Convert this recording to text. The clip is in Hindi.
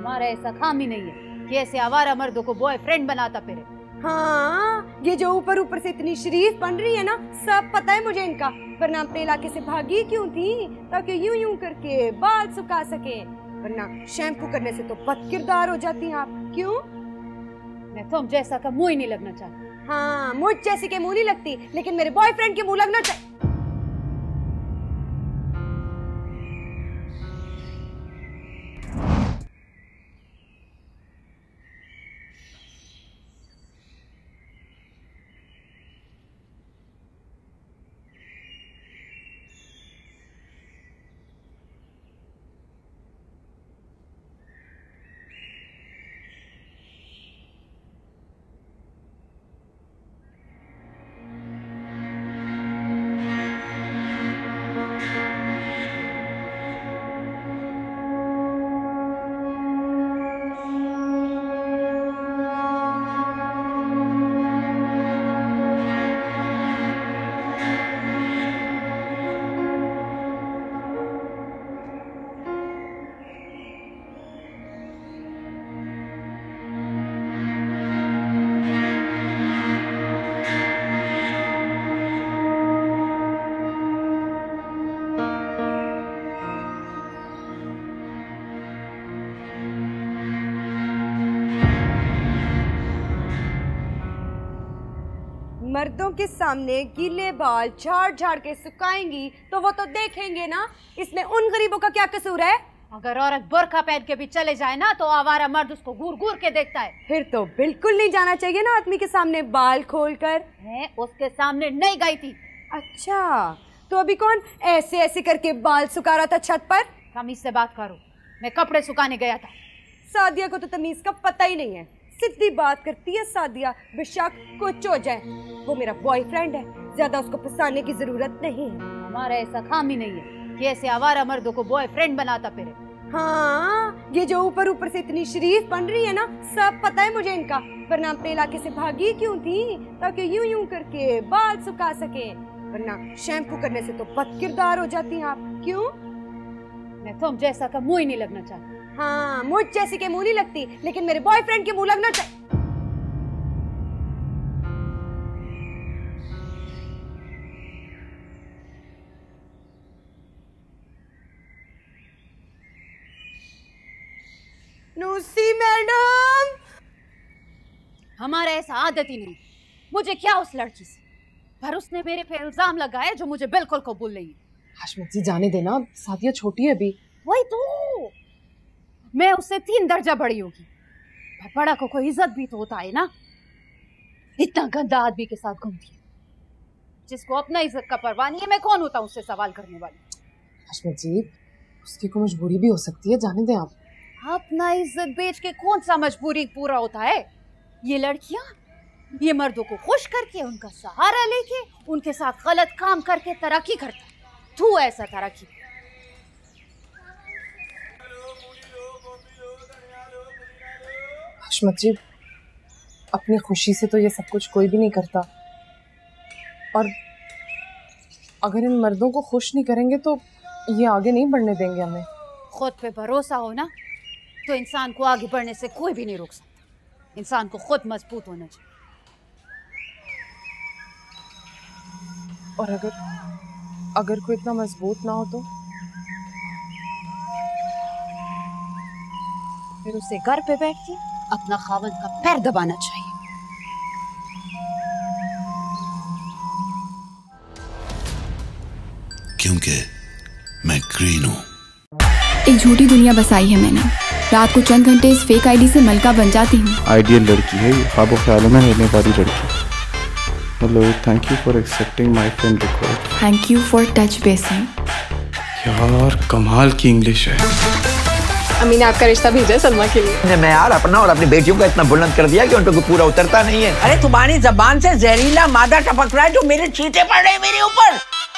हमारा ऐसा काम ही नहीं है कि ऐसे आवारा मर्दों को बॉयफ्रेंड बनाता फिरे। हाँ, ये जो ऊपर ऊपर से इतनी शरीफ बन रही है ना, सब पता है मुझे इनका। वरना अपने इलाके से भागी क्यों थी? ताकि यूं यूं करके बाल सुखा सके, वरना शैम्पू करने से तो बदकिरदार हो जाती हैं आप। क्यों? मैं तुम जैसा का मुंह ही नहीं लगना चाहती। हाँ, मुझ जैसी के मुंह नहीं लगती, लेकिन मेरे बॉयफ्रेंड के मुंह लगना चाहिए। मर्दों के सामने गीले बाल झाड़ झाड़ के सुखाएंगी तो वो तो देखेंगे ना, इसमें उन गरीबों का क्या कसूर है? अगर औरत बुर्का पहन के भी चले जाए ना तो आवारा मर्द उसको घूर घूर के देखता है। फिर तो बिल्कुल नहीं जाना चाहिए ना आदमी के सामने बाल खोलकर। है, उसके सामने नहीं गई थी। अच्छा, तो अभी कौन ऐसे ऐसे करके बाल सुखा रहा था छत पर? तमीज से बात करो, मैं कपड़े सुखाने गया था। सादिया को तो तमीज का पता ही नहीं है, सीधी बात करती है सादिया, बेशक कुछ हो जाए। वो मेरा बॉयफ्रेंड है, ज्यादा उसको फंसाने की जरूरत नहीं है। हमारा ऐसा काम ही नहीं है कि ऐसे आवारा मर्दों को बॉयफ्रेंड बनाता फिरे। हाँ, ये जो ऊपर ऊपर से इतनी शरीफ बन रही है ना, सब पता है मुझे इनका। वरना अपने इलाके से भागी क्यों थी? ताकि यूं यूं करके बाल सुखा सके, वरना शैम्पू करने से तो बदकिरदार हो जाती हैं आप। क्यों? मैं तुम जैसा का मुंह ही नहीं लगना चाहती। हाँ, मुझ जैसी के मुंह नहीं लगती, लेकिन मेरे बॉयफ्रेंड के मुंह लगना चाहिए। नूसी मैडम, हमारा ऐसा आदत ही नहीं। मुझे क्या उस लड़की से, पर उसने मेरे पे इल्जाम लगाया जो मुझे बिल्कुल कबूल नहीं है। हाशमत जी जाने देना, सादिया छोटी है अभी। वही तो, मैं उससे 3 दर्जा बड़ी होगी, पर बड़ा को कोई इज्जत भी तो होता है ना। इतना गंदा आदमी के साथ घूमती है, जिसको अपना इज्जत का परवाह नहीं है। मैं कौन होता हूँ उससे सवाल करने वाली? हाशमत जी, उसकी कोई मजबूरी भी हो सकती है, जाने दें आप। अपना इज्जत बेच के कौन सा मजबूरी पूरा होता है? ये लड़कियां, ये मर्दों को खुश करके, उनका सहारा लेके, उनके साथ गलत काम करके तरक्की करता है। तू ऐसा तरक्की? हाशमत जी, अपनी खुशी से तो ये सब कुछ कोई भी नहीं करता, और अगर इन मर्दों को खुश नहीं करेंगे तो ये आगे नहीं बढ़ने देंगे हमें। खुद पे भरोसा हो ना, तो इंसान को आगे बढ़ने से कोई भी नहीं रोक सकता। इंसान को खुद मजबूत होना चाहिए। और अगर कोई इतना मजबूत ना हो तो फिर उसे घर पे बैठ के अपना खावंद का पैर दबाना चाहिए। क्योंकि मैं ग्रीन हूं। एक झूठी दुनिया बसाई है मैंने। रात को चंद घंटे इस फेक आईडी से मलका बन जाती हूँ। आइडियल लड़की है ये, ख्वाबों ख्यालों में रहने वाली लड़की। Hello, thank you for accepting my friend request. Thank you for touch basing. यार कमाल की इंग्लिश है। अम्मी ने आपका रिश्ता भेजा है सलमा के लिए। मैं यार अपना और अपनी बेटियों का इतना बुलंद कर दिया कि उनको पूरा उतरता नहीं है। अरे तुम्हारी जबान से जहरीला मादा टपक रहा है जो मेरे चीते पड़ रहे हैं मेरे ऊपर।